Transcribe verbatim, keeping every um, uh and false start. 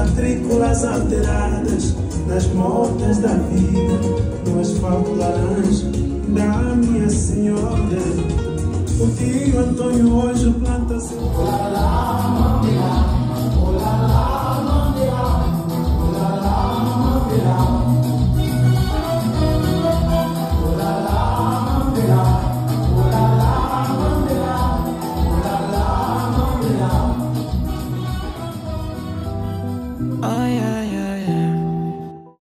matrículas alteradas nas motas da vida, no asfalto laranja da minha senhora. O tio Antônio hoje planta seu